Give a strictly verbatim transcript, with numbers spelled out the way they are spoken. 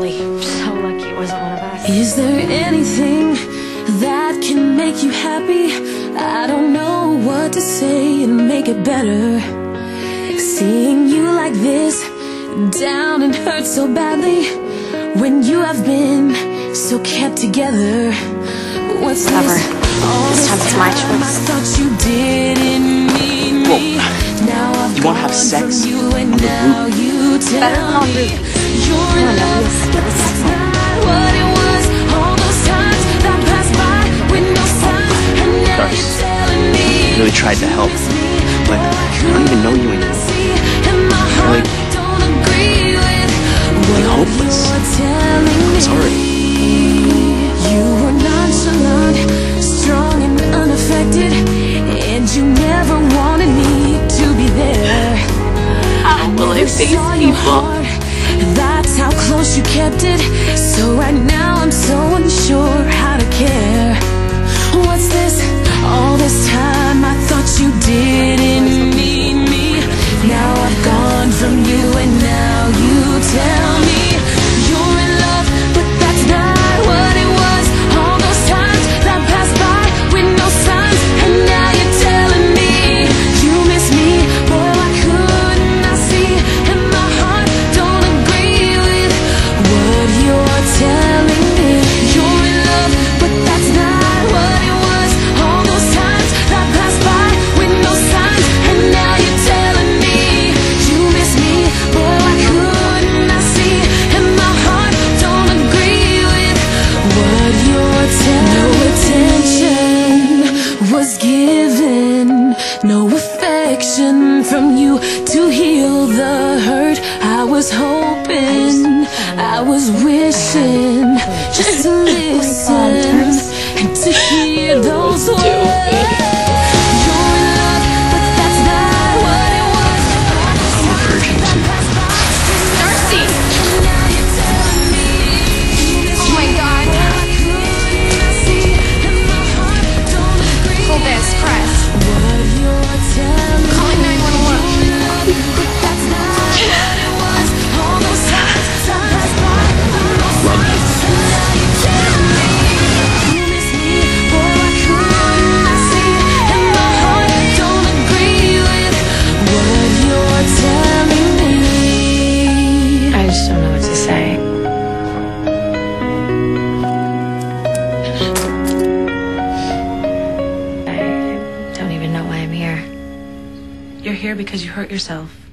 Really, I'm so lucky it wasn't one of us. Is there anything that can make you happy? I don't know what to say and make it better. Seeing you like this, down and hurt so badly, when you have been so kept together. What's Whatever. this? All This time it's my time choice. I thought you didn't need me. Whoa. Now I've You wanna have gone sex from you on and the now roof? you tell Better than on the me roof. you're in No, no, love, yes, but yes. that's not what it was. All those times that passed by with no signs, and now Darcy, you're telling me I really tried to help, but I don't even know you anymore. Really, really hopeless. I'm sorry. You were nonchalant, strong and unaffected, and you never wanted me to be there. How will I face people? That's how close you kept it. So right now I'm so unsure how to care. What's this? All this time I thought you didn't need me. Now I've gone from you and now you tell me you're in love, but that's not what it was. All those times that passed by with no signs, and now you're telling me you miss me. Boy, why couldn't I see? And my heart don't agree with what you're telling me. You're in love, but that's not what it was. All those times that passed by with no signs, and now you're telling me you miss me. Boy, why couldn't I see? And my heart don't agree with what you're telling me. No attention was given, no affection from you to heal the hurt. I was hoping, I was wishing just to listen and to hear those words. You're in love, but that's not what it was. I'm a virgin too. Darcy! Oh my God. Hold this, press. Calling nine one one. I just don't know what to say. I don't even know why I'm here. You're here because you hurt yourself.